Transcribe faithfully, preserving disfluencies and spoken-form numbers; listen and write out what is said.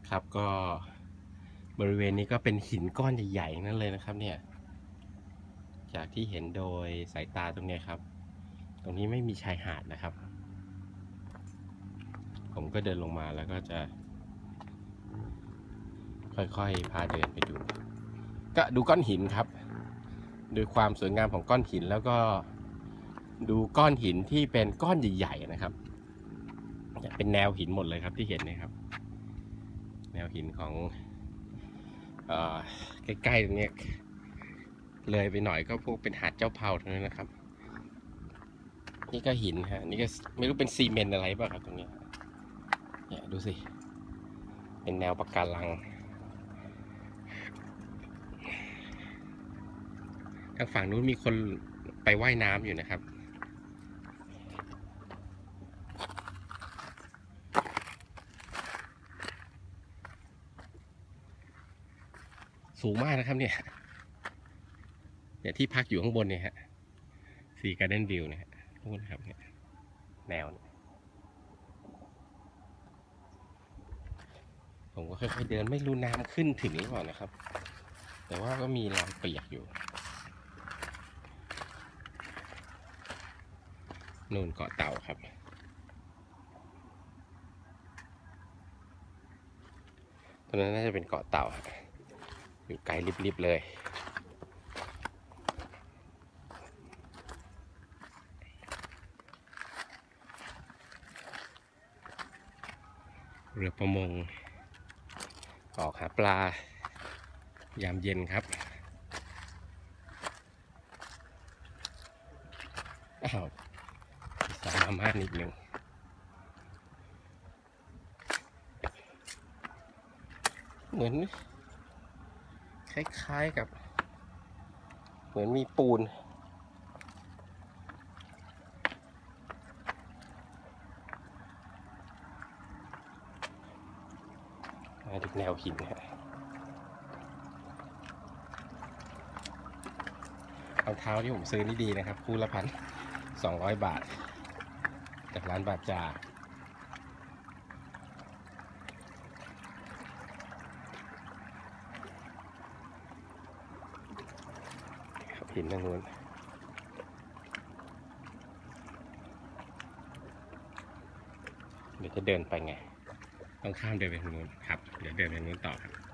ครับก็บริเวณนี้ก็เป็นหินก้อนใหญ่ๆนั่นเลยนะครับเนี่ยจากที่เห็นโดยสายตาตรงนี้ครับตรงนี้ไม่มีชายหาดนะครับผมก็เดินลงมาแล้วก็จะค่อยๆพาเดินไปดูก็ดูก้อนหินครับดูความสวยงามของก้อนหินแล้วก็ดูก้อนหินที่เป็นก้อนใหญ่ๆนะครับเป็นแนวหินหมดเลยครับที่เห็นนะครับแนวหินของเอ่อใกล้ๆตรงนี้เลยไปหน่อยก็พวกเป็นหาดเจ้าเผาตรงนี้นะครับนี่ก็หินฮะนี่ก็ไม่รู้เป็นซีเมนต์อะไรป่ะครับตรงนี้เนี่ยดูสิเป็นแนวปะการังทางฝั่งนู้นมีคนไปว่ายน้ำอยู่นะครับสูงมากนะครับเนี่ยเนี่ยที่พักอยู่ข้างบนเนี่ยฮะซีการ์เด้นวิวเนี่ยนู่นครับเนี่ยแนวผมก็ค่อยๆเดินไม่รู้น้ำขึ้นถึงหรือเปล่านะครับแต่ว่าก็มีรอยเปียกอยู่นู่นเกาะเต่าครับตรงนั้นน่าจะเป็นเกาะเต่าอยู่ไกลลิบๆเลยเรือประมงออกหาปลายามเย็นครับอ้าวสามารถนิดนึงเหมือนคล้ายๆกับเหมือนมีปูนมาถึงแนวหินฮะรองเท้าที่ผมซื้อนี่ดีนะครับคู่ละพันสองร้อยบาทจากร้านบาจาหินทางนู้นเดี๋ยวจะเดินไปไงต้องข้ามเดินไปทางนู้นครับเดี๋ยวเดินไปทางนู้นต่อครับ